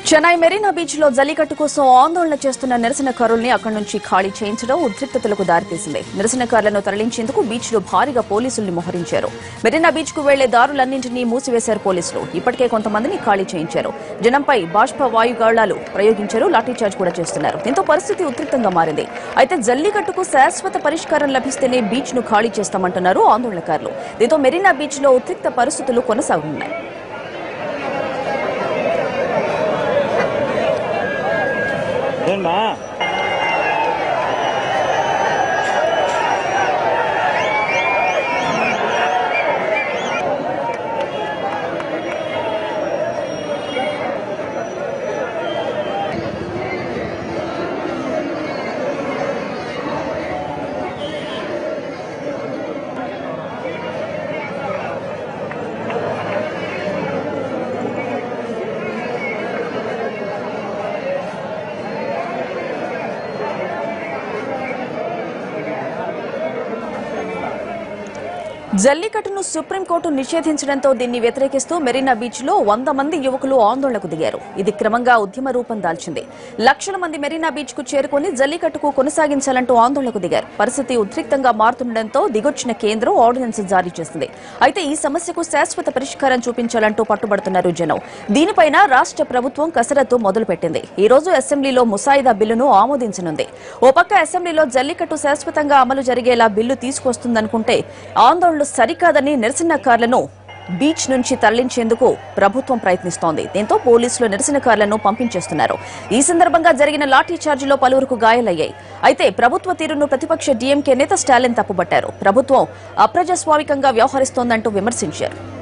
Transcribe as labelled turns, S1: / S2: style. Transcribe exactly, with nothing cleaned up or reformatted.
S1: Chennai Marina beach లో జల్లికట్టు కోసం ఆందోళన చేస్తున్న నిరసనకారుల్ని అక్కడి నుంచి ఖాళీ చేయించడం ఉద్రిక్తతలకు దారితీసింది. నిరసనకారులను తరలించేందుకు బీచ్ లో భారీగా పోలీసుల్ని మోహరించారు. మెరీనా బీచ్ కు వెళ్లే దారులన్నింటినీ మూసివేశారు పోలీసులు. ఇప్పటికే కొంతమందిని ఖాళీ చేయించారు. జనంపై బాష్ప వాయుగాళ్లాలు ప్రయోగించారు. లాఠీచార్జ్ కూడా చేస్తున్నారు. దీంతో పరిస్థితి ఉద్రిక్తంగా మారింది. అయితే జల్లికట్టుకు శాశ్వత పరిష్కారం లభిస్తేనే బీచ్ ను ఖాళీ చేస్తామంటున్నారు ఆందోళనకారులు. దీంతో మెరీనా బీచ్ లో ఉద్రిక్త పరిస్థితులు కొనసాగుతున్నాయి.
S2: ఏంటా
S1: జల్లికట్టును సుప్రీంకోర్టు నిషేధించడంతో దీన్ని వ్యతిరేకిస్తూ మెరీనా బీచ్ లో వంద మంది యువకులు ఆందోళనకు దిగారు. ఇది క్రమంగా ఉద్యమ రూపం దాల్చింది. లక్షల మంది మెరీనా బీచ్ కు చేరుకుని జల్లికట్టుకు కొనసాగించాలంటూ ఆందోళనకు దిగారు. పరిస్థితి ఉద్రిక్తంగా మారుతుండటంతో దిగొచ్చిన కేంద్రం ఆర్డినెన్స్ జారీ చేసింది. అయితే ఈ సమస్యకు శాశ్వత పరిష్కారం చూపించాలంటూ పట్టుబడుతున్నారు జనం. దీనిపైన రాష్ట్ర ప్రభుత్వం కసరత్తు మొదలుపెట్టింది. ఈ రోజు అసెంబ్లీలో ముసాయిదా బిల్లును ఆమోదించనుంది. ఓ పక్క అసెంబ్లీలో జల్లికట్టు శాశ్వతంగా అమలు జరిగేలా బిల్లు తీసుకొస్తుందనుకుంటే ఆందోళన సరికాదని నిరసనకారులను బీచ్ నుంచి తరలించేందుకు ప్రభుత్వం ప్రయత్నిస్తోంది. దీంతో పోలీసులు నిరసనకారులను పంపించేస్తున్నారు. ఈ సందర్భంగా జరిగిన లాఠీ చార్జిలో పలువురికి గాయాలయ్యాయి. అయితే ప్రభుత్వ తీరును ప్రతిపక్ష డీఎంకే నేత స్టాలిన్ తప్పుబట్టారు. ప్రభుత్వం అప్రజాస్వామికంగా వ్యవహరిస్తోందంటూ విమర్శించారు.